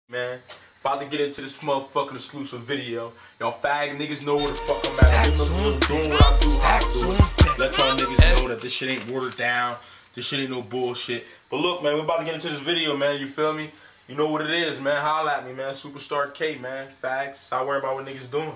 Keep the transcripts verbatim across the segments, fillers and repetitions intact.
Man, about to get into this motherfucking exclusive video. Y'all fag niggas know where the fuck I'm at. I'm doing what I do, how I do it. Let y'all niggas know that this shit ain't watered down. This shit ain't no bullshit. But look, man, we about to get into this video, man. You feel me? You know what it is, man. Holla at me, man. Superstar K, man. Fags. Stop worrying about what niggas doing.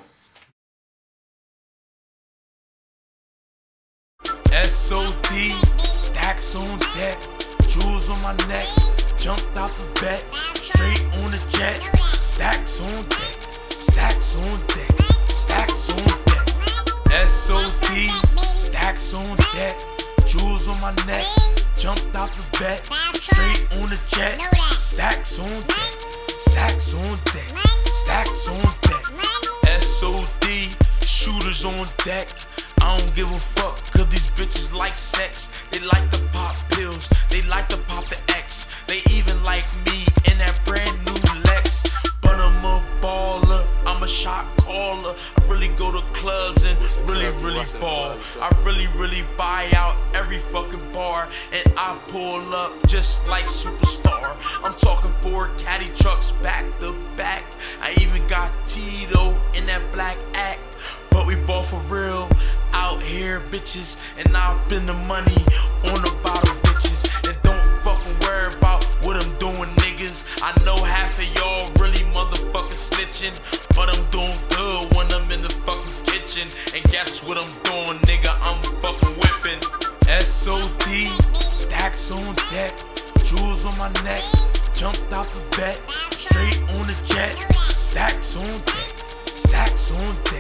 S O D, stacks on deck, jewels on my neck, jumped out the bed, straight on the jet, stacks on deck, stacks on deck, stacks on deck. S O D, stacks on deck, jewels on my neck, jumped out the bed, straight on the jet, stacks on deck, stacks on deck, stacks on deck. S O D, shooters on deck. I don't give a fuck, cause these bitches like sex. They like to pop pills, they like to pop the X. They even like me in that brand new Lex. But I'm a baller, I'm a shot caller. I really go to clubs and really, really ball. I really, really buy out every fucking bar. And I pull up just like Superstar. I'm talking four caddy trucks back to back. I even got Tito in that black act. But we ball for real out here, bitches, and I spend the money on the bottle, bitches. And don't fucking worry about what I'm doing, niggas. I know half of y'all really motherfucking snitching, but I'm doing good when I'm in the fucking kitchen. And guess what I'm doing, nigga? I'm fucking whipping. S O D, stacks on deck, jewels on my neck, jumped out the bed, straight on the jet, stacks on deck, stacks on deck.